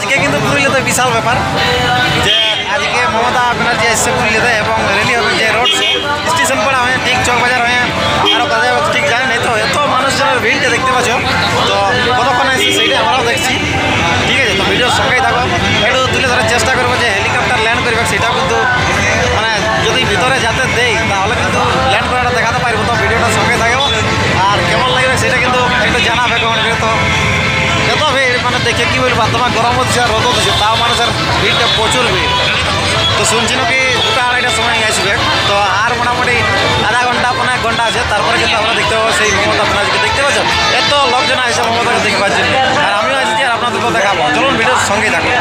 আজকে কিন্তু পুরুলিয়াতে বিশাল ব্যাপার যে আজকে মমতা ব্যানার্জি এসছে পুরুলিয়াতে এবং রেলি হবে যে রোড স্টেশন পড়া হয়ে ঠিক চক বাজার হয়ে আরও কোথায় ঠিক জানেন এই তো এত মানুষজনের ভিড়টা দেখতে পাচ্ছ তো কতক্ষণ আসছে সেইটা আমরাও দেখছি ঠিক আছে। তো ভিডিওর সঙ্গেই থাকো, একটু তুলে ধরার চেষ্টা করবো যে হেলিকপ্টার ল্যান্ড করবে সেটাও কিন্তু মানে যদি ভিতরে যাতে দেই তাহলে কিন্তু ল্যান্ড করাটা দেখাতে পারবো। তো ভিডিওটার সঙ্গে থাকবো আর কেমন লাগবে সেটা কিন্তু একটু জানাবে কমেন্টে। তো এত ভিড় মানে দেখে কি বলবো, তোমার গরম হচ্ছে আর রোদ হচ্ছে তাও মানুষের ভিড়টা প্রচুর ভিড়। তো শুনছি নাকি 2টা-2:30টার সময় আসবে, তো আর মোটামুটি আধা ঘন্টা 1 ঘন্টা আছে, তারপরে কিন্তু আমরা দেখতে পাবো সেই মমতা ব্যানার্জিকে। দেখতে পাচ্ছেন এত লোকজন আসছে মমতাকে দেখবার জন্য, আর আমিও আসছি আর আপনাদেরকেও দেখাবো। চলুন ভিডিওর সঙ্গেই থাকুন।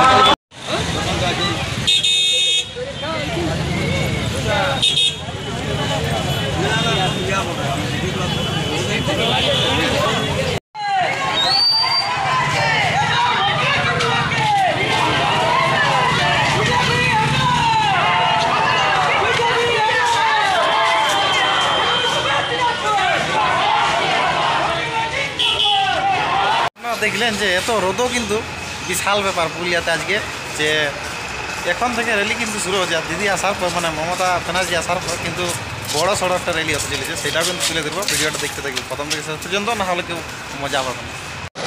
দেখলেন যে এত রোদও কিন্তু বিশাল ব্যাপার পুরুলিয়াতে আজকে, যে এখন থেকে র্যালি কিন্তু শুরু হচ্ছে। আর দিদি আসার পর মানে মমতা ব্যানার্জি আসার পর কিন্তু বড় সড়ো একটা র্যালি হতে চলেছে, সেটাও কিন্তু তুলে ধরবো। ভিডিওটা দেখতে থাকবে প্রথম থেকে শেষ পর্যন্ত, না হলে কেউ মজা পাবে না।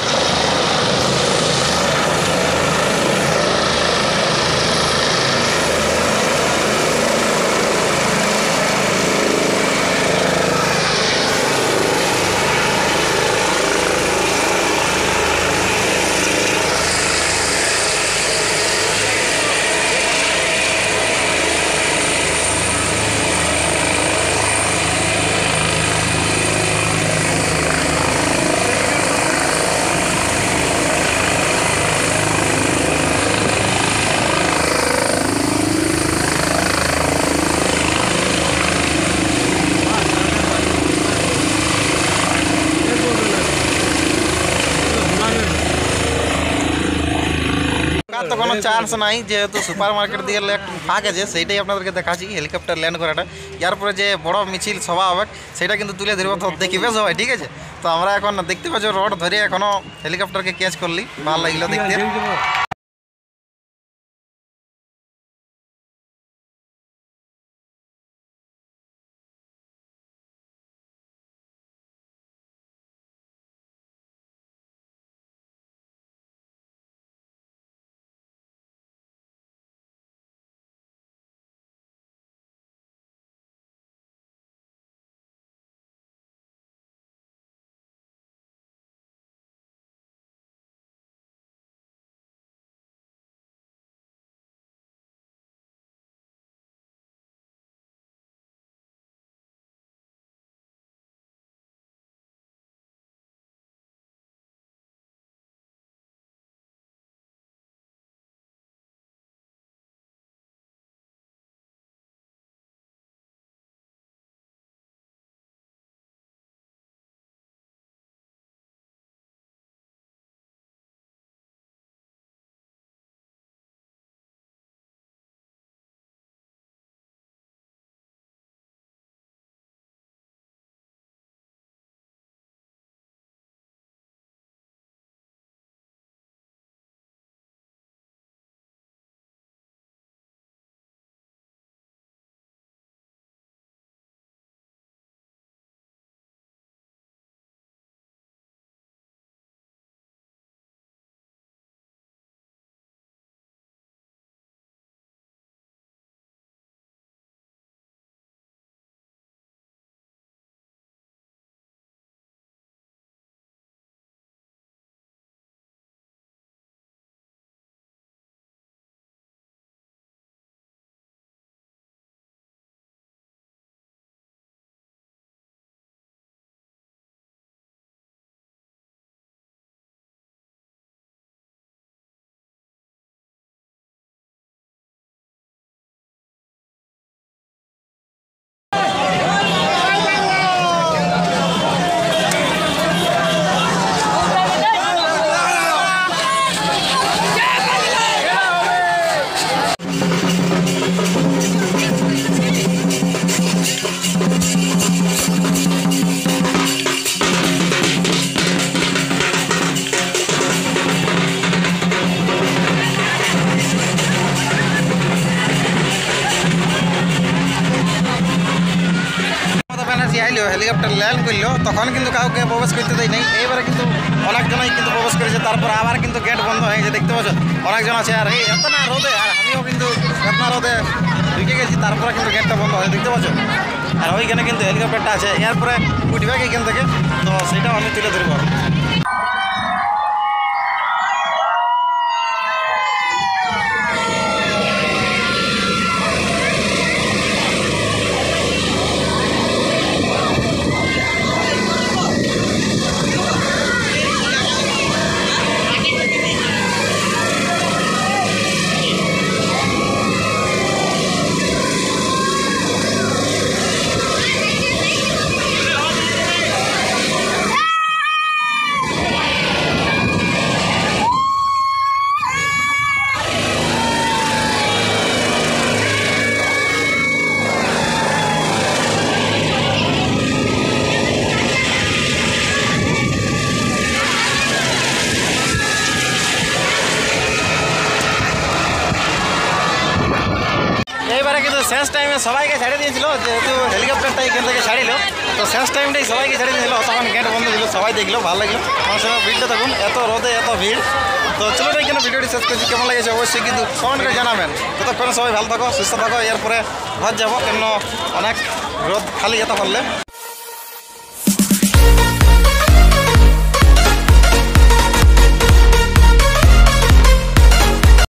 তো কোনো চান্স নাই, যেহেতু সুপার মার্কেট দিয়ে একটু ফাঁক আছে, সেইটাই আপনাদেরকে দেখাচ্ছি হেলিকপ্টার ল্যান্ড করাটা। ইয়ার পরে যে বড় মিছিল সভা হবে সেটা কিন্তু তুলে ধরবো, তো দেখিবে সবাই ঠিক আছে। তো আমরা এখন দেখতে পাচ্ছি রোড ধরে এখনও হেলিকপ্টারকে ক্যাচ করলি, ভালো লাগলো দেখতে। হেলিকপ্টার ল্যান্ড করলো তখন কিন্তু কাউকে প্রবেশ করতে দেয় নাই। এইবারে কিন্তু অনেকজনই কিন্তু প্রবেশ করেছে, তারপর আবার কিন্তু গেট বন্ধ হয়েছে, দেখতে পাচ্ছ অনেকজন আছে। আর এই এত না রোদে, আর আমিও কিন্তু এত না রোদে ঢুকে গেছি, তারপরে কিন্তু গেটটা বন্ধ হয়েছে, দেখতে পাচ্ছ। আর ওইখানে কিন্তু হেলিকপ্টারটা আছে, এরপরে উঠবে এখান থেকে, তো সেটাও আমি তুলে ধরবো। এইবারে কিন্তু শেষ টাইমে সবাইকে ছাড়ে দিয়েছিল, যেহেতু হেলিকপ্টারটা এখান থেকে ছাড়িল, তো শেষ টাইমটাই সবাইকে ছেড়ে দিয়েছিল, তখন গেট বন্ধ ছিল, সবাই দেখলো, ভালো লাগলো। মানুষের ভিড়টা দেখুন, এত রোদে এত ভিড়। তো চলো এখানে ভিডিওটি শেষ করছি, কেমন লাগেছে অবশ্যই কিন্তু কমেন্ট করে জানাবেন। ততক্ষণে সবাই ভালো থাকো, সুস্থ থাকো, এরপরে ঘর যাবো, কেন অনেক রোদ খালি যেতে পারলে।